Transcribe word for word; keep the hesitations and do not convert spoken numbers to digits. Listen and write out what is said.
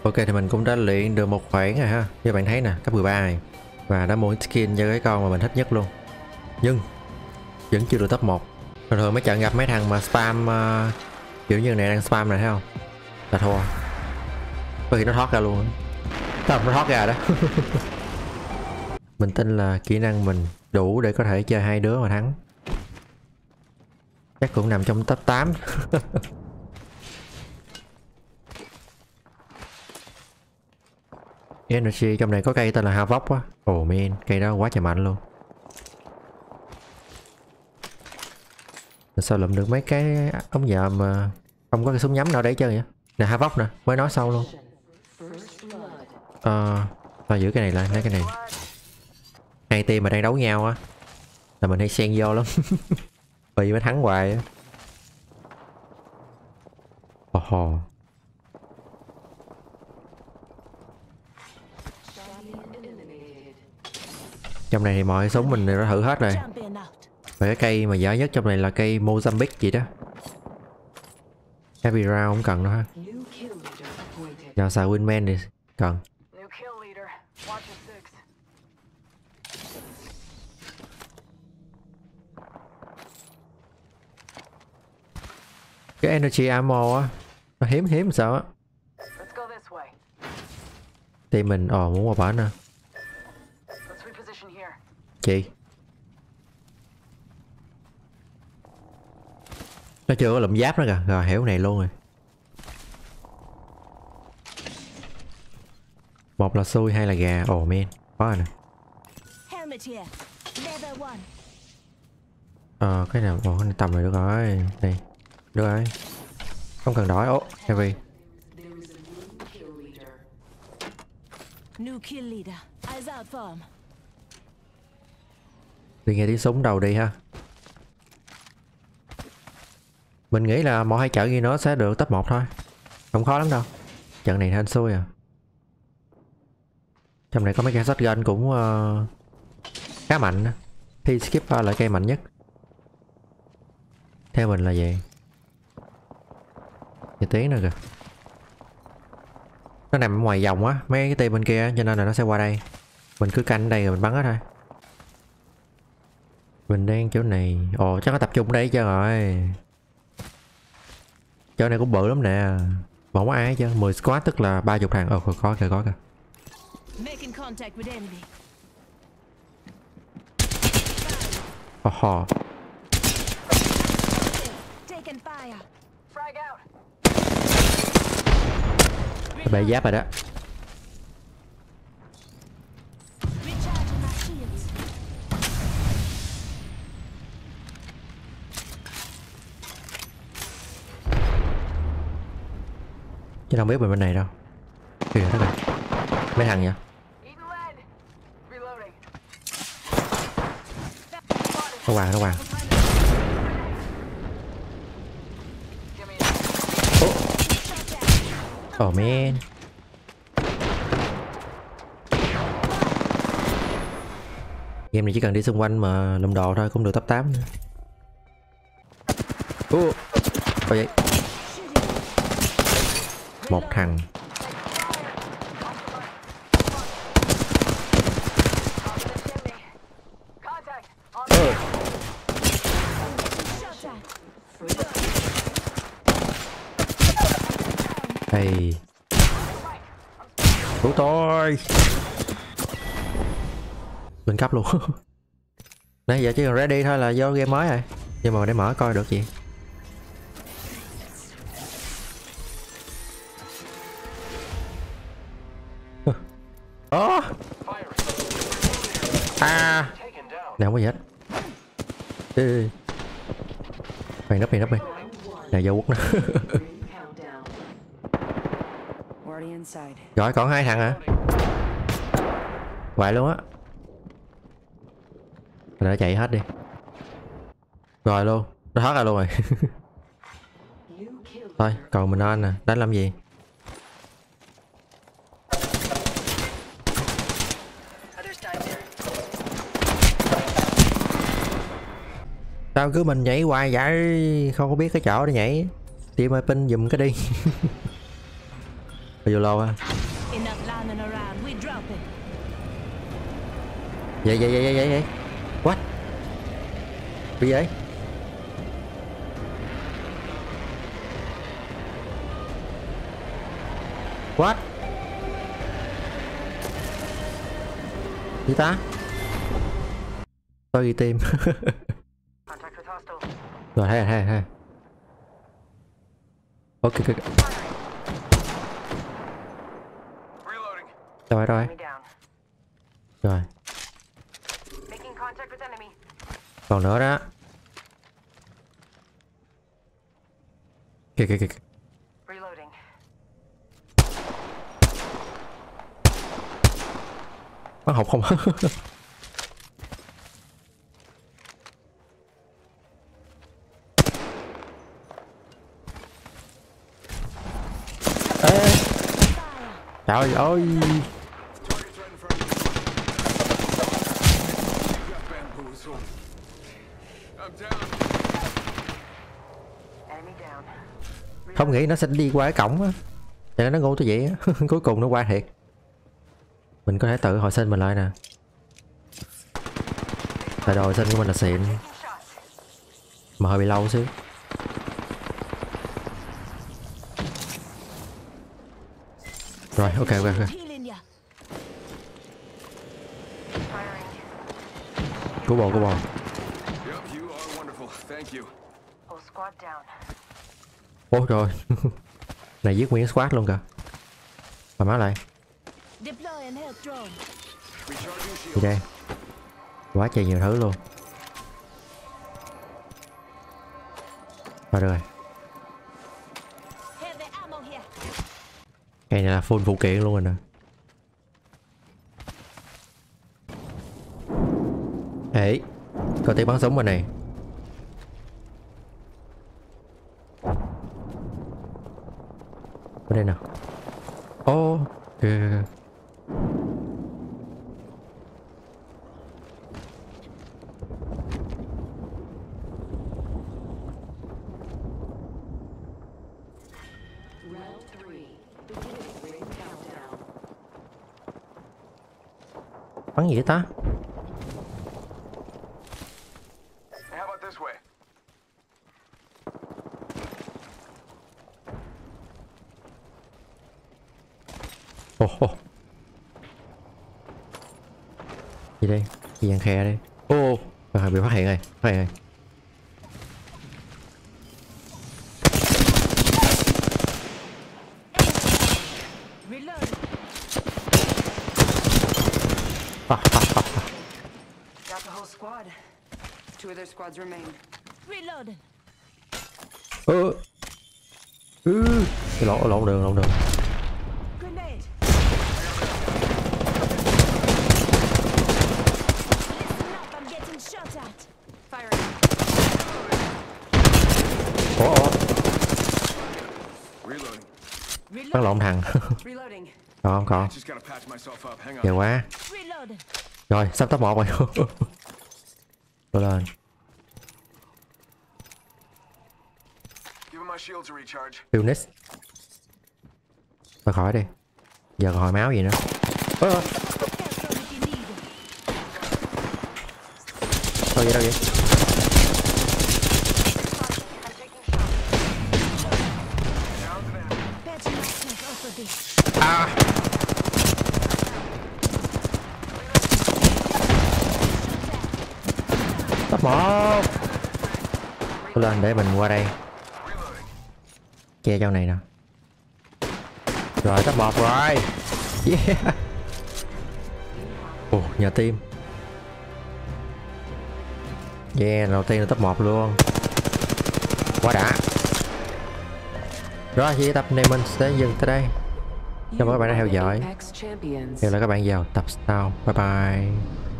Ok thì mình cũng đã luyện được một khoảng rồi ha. Như bạn thấy nè, cấp mười ba này. Và đã mua skin cho cái con mà mình thích nhất luôn. Nhưng vẫn chưa được top một. Thường thường mấy trận gặp mấy thằng mà spam uh, kiểu như này đang spam này thấy không? Là thua. Có khi nó thoát ra luôn. Sao nó thoát ra đó. Mình tin là kỹ năng mình đủ để có thể chơi hai đứa mà thắng. Chắc cũng nằm trong top tám. Energy trong này có cây tên là Havoc á. Oh man, cây đó quá trời mạnh luôn. Sao lụm được mấy cái ống nhòm mà không có cái súng nhắm nào để chơi vậy? Nè Havoc nè, mới nói xong luôn. Ờ, thôi giữ cái này lại, lấy cái này. Hai team mà đang đấu nhau á là mình hay xen vô lắm. Vì mới thắng hoài á. Ồ. Trong này thì mọi súng mình đã thử hết rồi. Và cái cây mà dở nhất trong này là cây Mozambique gì đó. Heavy round không cần đâu ha. Giờ xài Wingman thì cần. Cái energy ammo á nó hiếm hiếm sao á. Thì mình ồ muốn qua bển nè. Chị nó chưa có lụm giáp nữa kìa. Rồi hiểu này luôn rồi. Một là xui hay là gà. Ồ oh, man có rồi nè. Ờ cái nào ồ cái này tầm này được rồi. Đây được rồi. Không cần đổi. Ố oh, heavy. Đi nghe tiếng súng đầu đi ha. Mình nghĩ là một hai trận gì nó sẽ được top một thôi. Không khó lắm đâu. Trận này hên xui à. Trong này có mấy cây shotgun cũng uh, khá mạnh. Thì skipper là cây mạnh nhất. Theo mình là vậy. Nghe tiếng nữa kìa. Nó nằm ngoài vòng á, mấy cái team bên kia cho nên là nó sẽ qua đây. Mình cứ canh đây rồi mình bắn hết thôi. Mình đang chỗ này. Ồ chắc nó tập trung đây chứ rồi. Chỗ này cũng bự lắm nè. Mà không có ai chứ. mười squad tức là ba mươi thằng. Ồ có kìa có kìa. Ồ. Bệ giáp rồi đó. Chứ không biết bên bên này đâu. Kìa đó kìa. Mấy thằng vậy. Nó hoàng nó hoàng. Oh, oh man. Game này chỉ cần đi xung quanh mà lụm đồ thôi cũng được top tám nữa. Ủa oh, vậy một thằng. Oh. Hey. Cứu tôi. Lên cấp luôn. Nãy giờ chỉ cần ready thôi là do game mới rồi. Nhưng mà để mở coi được gì. Ồ. À. Này không có gì hết. Ê. Mày nấp mày nấp mày. Này vô quốc nữa. Rồi còn hai thằng hả? Vậy luôn á. Để chạy hết đi. Rồi luôn. Nó thoát ra luôn rồi. Thôi còn mình anh nè. Đánh làm gì? Sao cứ mình nhảy hoài vậy? Không có biết cái chỗ để nhảy. Team ơi pin giùm cái đi. Bao lâu á? Enough lying around. We drop it. Vậy vậy vậy vậy vậy vậy. What? Bị vậy? What? Gì ta? Tôi ghi tim. Rồi hay hay hay. Ok ok. Rồi rồi. Rồi. Còn nữa đó. Kìa kìa kìa. Bắn học không? Ê. Trời ơi. Không nghĩ nó sẽ đi qua cái cổng á, cho nên nó ngu tới vậy á. Cuối cùng nó qua thiệt. Mình có thể tự hồi sinh mình lại nè. Tại đồ hồi sinh của mình là xịn, mà hơi bị lâu xíu. Rồi ok ok ok. Cứu bò cứu bò. Ôi trời. Này giết nguyên squad luôn kìa. Mà má lại. Gì đây? Quá trời nhiều thứ luôn. Rồi được rồi. Cái này là full phụ kiện luôn rồi nè. Ê, có tiếng bắn súng bên này. Bên đây nào. Ô, oh, kìa. Bắn gì vậy ta? Ồ, oh, oh. Gì đây? Gì ăn khe đây? Ô, oh, à, bị phát hiện rồi, phát hiện rồi. À, à, à, à. Ừ. Ừ. Cái lộn lộn đường lộn đường. Ủa ủa. Bắn lộn thằng. Còn còn. Ghê quá. Rồi sắp top một rồi. Tôi lên. Unix. Thôi khỏi đi. Giờ còn hồi máu gì nữa. Ơ. Đâu vậy đâu vậy? À. Top một. Tôi lên để mình qua đây che chỗ này nè. Rồi top một rồi. Yeah. Ồ, nhà tim. Yeah, đầu tiên là top một luôn. Quá đã. Rồi thì tập này mình sẽ dừng tới đây. Cảm ơn các bạn đã theo dõi. Hẹn gặp lại các bạn vào tập sau. Bye bye.